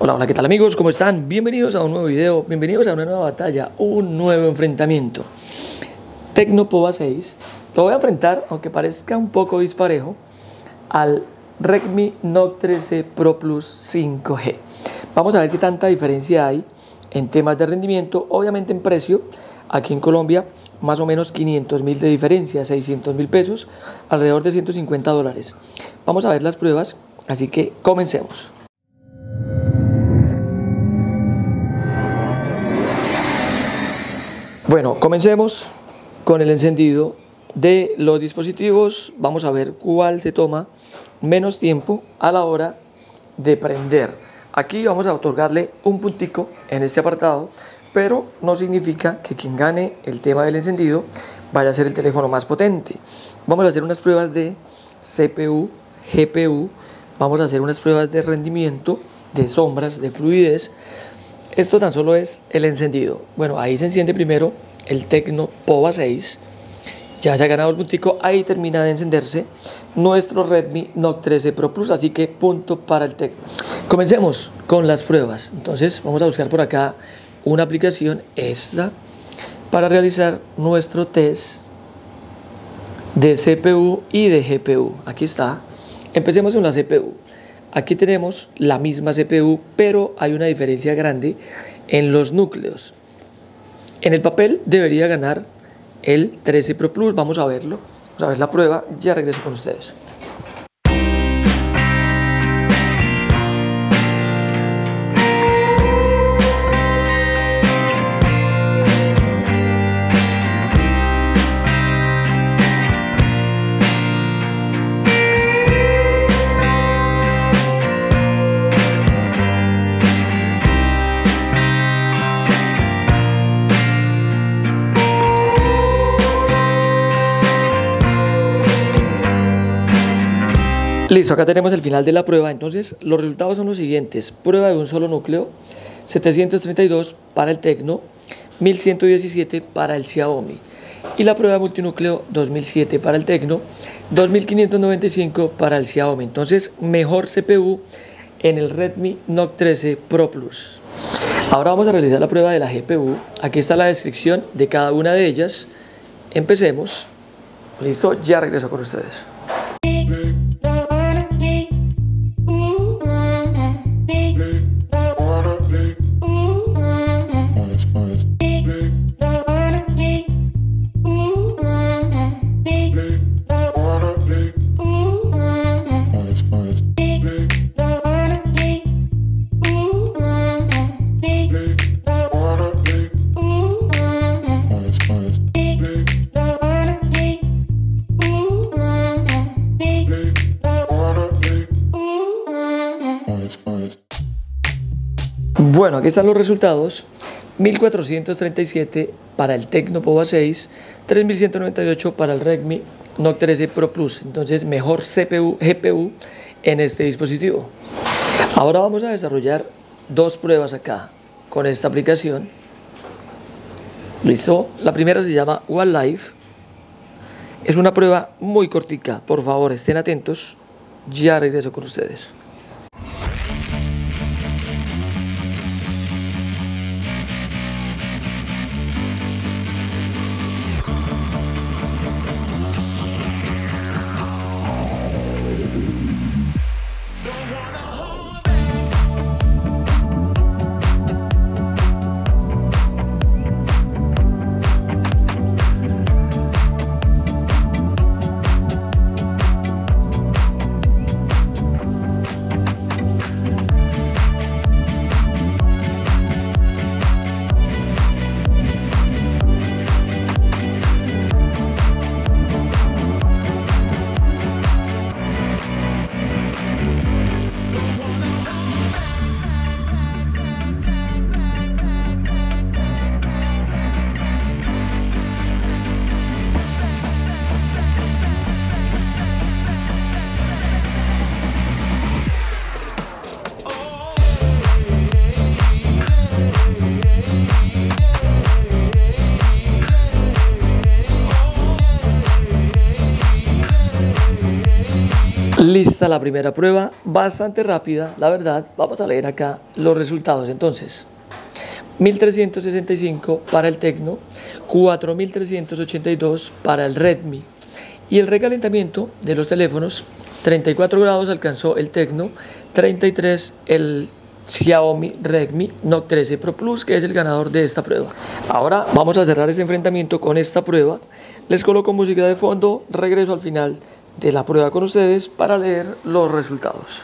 Hola, hola, ¿qué tal amigos? ¿Cómo están? Bienvenidos a un nuevo video, bienvenidos a una nueva batalla, un nuevo enfrentamiento. Tecno Pova 6, lo voy a enfrentar, aunque parezca un poco disparejo, al Redmi Note 13 Pro Plus 5G. Vamos a ver qué tanta diferencia hay en temas de rendimiento, obviamente en precio. Aquí en Colombia, más o menos 500.000 de diferencia, 600.000 pesos, alrededor de $150. Vamos a ver las pruebas, así que comencemos. Bueno, comencemos con el encendido de los dispositivos. Vamos a ver cuál se toma menos tiempo a la hora de prender. Aquí vamos a otorgarle un puntico en este apartado, pero no significa que quien gane el tema del encendido vaya a ser el teléfono más potente. Vamos a hacer unas pruebas de CPU, GPU, vamos a hacer unas pruebas de rendimiento, de sombras, de fluidez. Esto tan solo es el encendido. Bueno, ahí se enciende primero el Tecno Pova 6. Ya se ha ganado el puntico, ahí termina de encenderse nuestro Redmi Note 13 Pro Plus, así que punto para el Tecno. Comencemos con las pruebas. Entonces vamos a buscar por acá una aplicación, esta, para realizar nuestro test de CPU y de GPU. Aquí está. Empecemos con la CPU. Aquí tenemos la misma CPU, pero hay una diferencia grande en los núcleos. En el papel debería ganar el 13 Pro Plus. Vamos a verlo. Vamos a ver la prueba. Ya regreso con ustedes. Listo, acá tenemos el final de la prueba. Entonces los resultados son los siguientes: prueba de un solo núcleo, 732 para el Tecno, 1117 para el Xiaomi, y la prueba de multinúcleo, 2007 para el Tecno, 2595 para el Xiaomi. Entonces mejor CPU en el Redmi Note 13 Pro Plus. Ahora vamos a realizar la prueba de la GPU. Aquí está la descripción de cada una de ellas. Empecemos. Listo, ya regreso con ustedes. Bueno, aquí están los resultados: 1437 para el Tecno Pova 6, 3198 para el Redmi Note 13 Pro Plus. Entonces mejor CPU, GPU en este dispositivo. Ahora vamos a desarrollar dos pruebas acá con esta aplicación. Listo, la primera se llama OneLife. Es una prueba muy cortica, por favor estén atentos. Ya regreso con ustedes. Lista la primera prueba, bastante rápida, la verdad. Vamos a leer acá los resultados. Entonces, 1365 para el Tecno, 4382 para el Redmi. Y el recalentamiento de los teléfonos, 34 grados alcanzó el Tecno, 33 el Xiaomi Redmi Note 13 Pro Plus, que es el ganador de esta prueba. Ahora vamos a cerrar este enfrentamiento con esta prueba. Les coloco música de fondo, regreso al final de la prueba con ustedes para leer los resultados.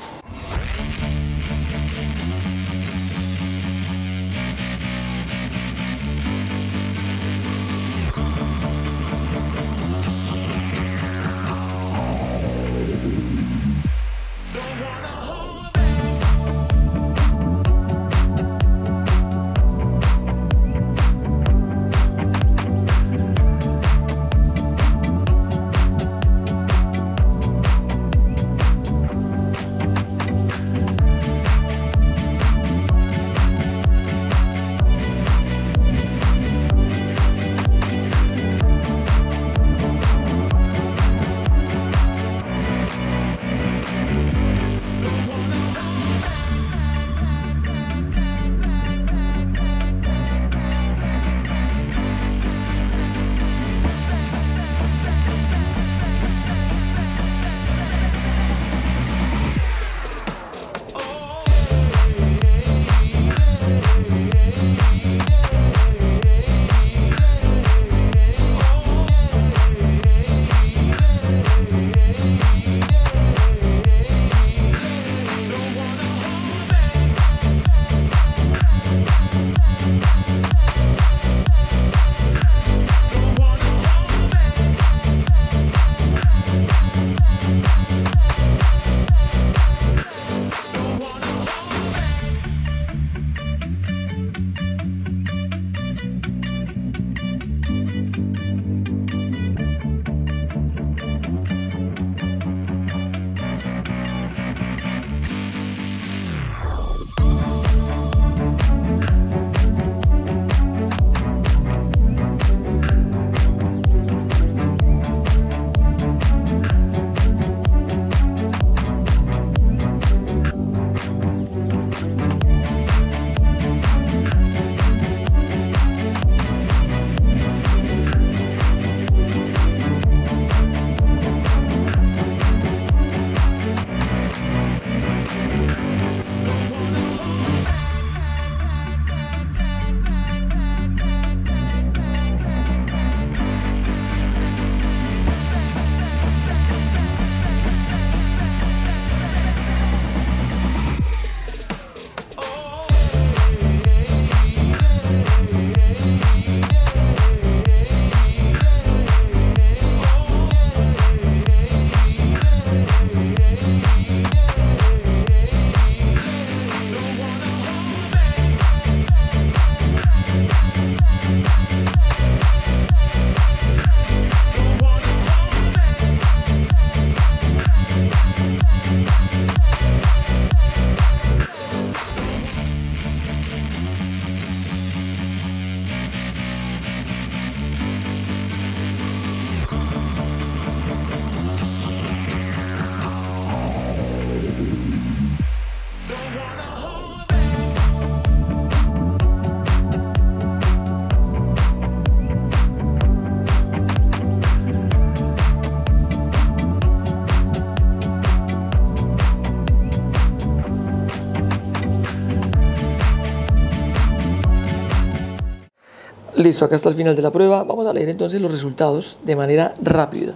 Listo, acá está el final de la prueba. Vamos a leer entonces los resultados de manera rápida.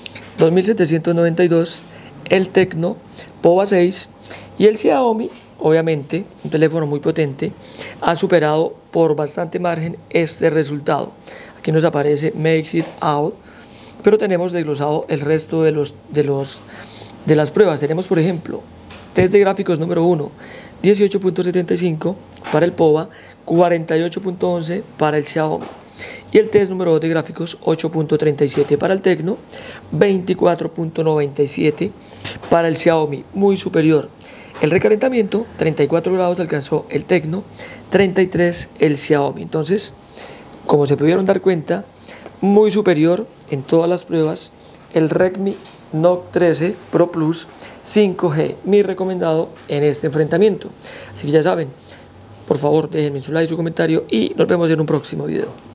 2792 el Tecno POVA 6 y el Xiaomi, obviamente, un teléfono muy potente, ha superado por bastante margen este resultado. Aquí nos aparece Makes It Out, pero tenemos desglosado el resto de las pruebas. Tenemos, por ejemplo, test de gráficos número 1, 18.75 para el POVA, 48.11 para el Xiaomi. Y el test número 2 de gráficos, 8.37 para el Tecno, 24.97 para el Xiaomi, muy superior. El recalentamiento, 34 grados alcanzó el Tecno, 33 el Xiaomi. Entonces, como se pudieron dar cuenta, muy superior en todas las pruebas el Redmi NOC 13 Pro Plus 5G, mi recomendado en este enfrentamiento. Así que ya saben, por favor déjenme su like, su comentario y nos vemos en un próximo video.